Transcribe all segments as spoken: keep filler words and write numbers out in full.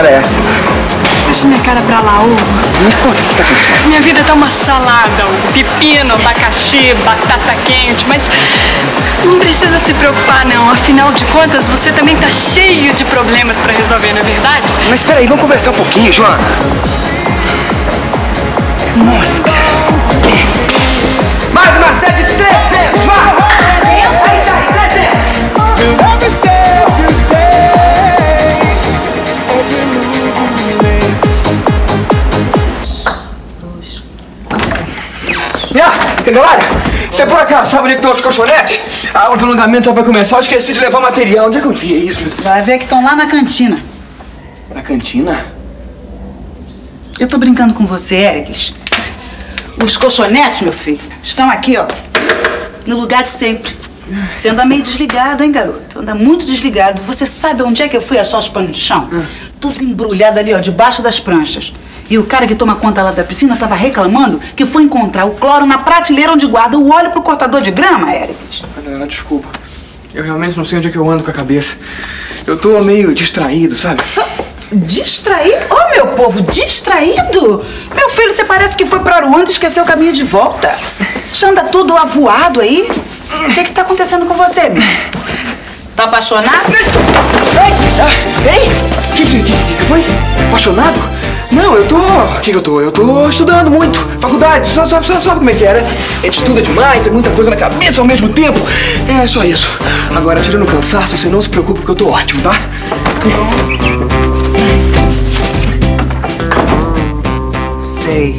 história é essa? Deixa minha cara pra lá, Hugo. O que tá acontecendo? Minha vida tá uma salada, Hugo. Pepino, abacaxi, batata quente, mas não precisa se preocupar, não. Afinal de contas, você também tá cheio de problemas pra resolver, não é verdade? Mas espera aí, vamos conversar um pouquinho, Joana. Mônica. Mais uma sede de trezentos, vai! Aí sai, trezentos! Galera, você por acaso sabe onde é que estão os colchonetes? Ah, o prolongamento já vai começar, eu esqueci de levar material. Onde é que eu enfiei isso? Vai ver que estão lá na cantina. Na cantina? Eu tô brincando com você, Éricles. Os colchonetes, meu filho, estão aqui, ó, no lugar de sempre. Você anda meio desligado, hein, garoto? Anda muito desligado. Você sabe onde é que eu fui achar os panos de chão? Hum. Tudo embrulhado ali, ó, debaixo das pranchas. E o cara que toma conta lá da piscina tava reclamando que foi encontrar o cloro na prateleira onde guarda o óleo pro cortador de grama, Éricles. Galera, desculpa. Eu realmente não sei onde é que eu ando com a cabeça. Eu tô meio distraído, sabe? Distraído? Ô, oh, meu povo, distraído? Meu filho, você parece que foi pra Aruanda e esqueceu o caminho de volta. Já anda tudo avoado aí. O que que tá acontecendo com você, meu? Tá apaixonado? Ei! Ei! O que, que, que, que foi? Apaixonado? Não, eu tô... O que que eu tô? Eu tô estudando muito. Faculdade, sabe, sabe, sabe, sabe como é que é, né? A gente estuda demais, tem muita coisa na cabeça ao mesmo tempo. É só isso. Agora, tirando o cansaço, você não se preocupe porque eu tô ótimo, tá? Sei.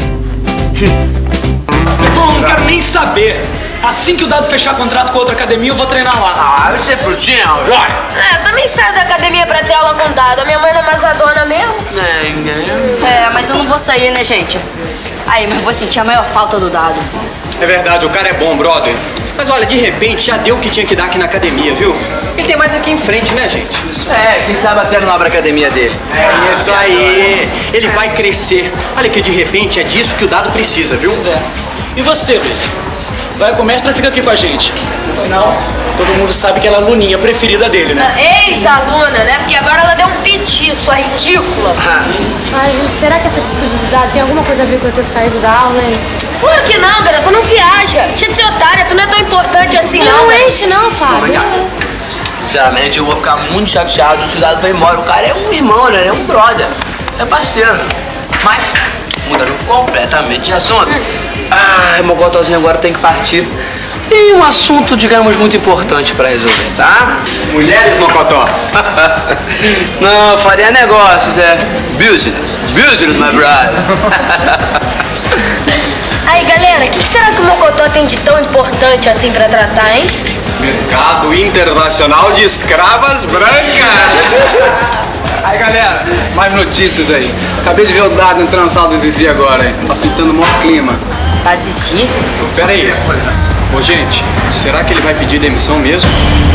Bom, não quero nem saber. Assim que o Dado fechar contrato com outra academia, eu vou treinar lá. Ah, você é frutinha, Joy? É, eu também saio da academia pra ter aula com o Dado. A minha mãe não é mais a dona mesmo. É, É, mas eu não vou sair, né, gente? Aí, mas eu vou sentir a maior falta do Dado. É verdade, o cara é bom, brother. Mas olha, de repente já deu o que tinha que dar aqui na academia, viu? Ele tem mais aqui em frente, né, gente? É, quem sabe até não abre a academia dele. É isso aí. Ele vai crescer. Olha que de repente é disso que o Dado precisa, viu? Pois é. E você, Luísa? Vai com o mestre ou fica aqui com a gente? Afinal, todo mundo sabe que ela é a aluninha preferida dele, né? Ex-aluna, né? Porque agora ela deu um piti, sua ridícula. Ai, gente, será que essa atitude do Dado tem alguma coisa a ver com eu ter saído da aula, hein? Claro que não, garota. Não viaja. Deixa de ser otária. Tu não é tão importante assim, não. Não garota. enche, não, Fábio. Sinceramente, eu vou ficar muito chateado se o Dado vai embora. O cara é um irmão, né? Ele é um brother. É parceiro. Mas, mudando completamente de assunto. Ah, meu gotozinho agora tem que partir. Tem um assunto, digamos, muito importante pra resolver, tá? Mulheres, Mocotó. Não, faria negócios, é business. Business, my brother. Aí, galera, o que, que será que o Mocotó tem de tão importante assim pra tratar, hein? Mercado Internacional de Escravas Brancas. Aí, galera, mais notícias aí. Acabei de ver o Dado entrando na sala do Zizi agora, hein? Tá sentando o maior clima. A Zizi? Pera aí. Ô, gente, será que ele vai pedir demissão mesmo?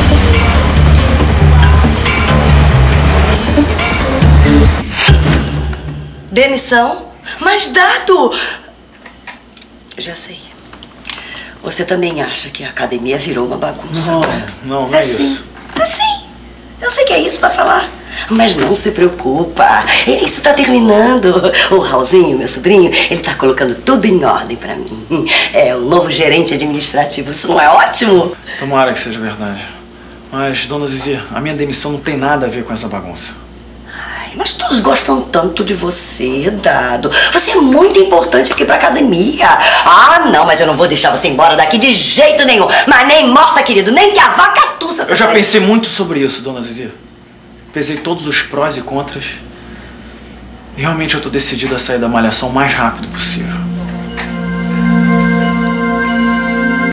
Demissão? Mas, Dado... Já sei. Você também acha que a academia virou uma bagunça? Não, né? não, não é, é isso. Sim. É sim. Eu sei que é isso pra falar. Mas não se preocupa. Isso tá terminando. O Raulzinho, meu sobrinho, ele tá colocando tudo em ordem pra mim. É o novo gerente administrativo. Isso não é ótimo? Tomara que seja verdade. Mas, dona Zizi, a minha demissão não tem nada a ver com essa bagunça. Ai, mas todos gostam tanto de você, Dado. Você é muito importante aqui pra academia. Ah, não, mas eu não vou deixar você embora daqui de jeito nenhum. Mas nem morta, querido, nem que a vaca tussa. Eu já pensei muito sobre isso, dona Zizi. Pesei todos os prós e contras. E realmente eu tô decidido a sair da malhação o mais rápido possível.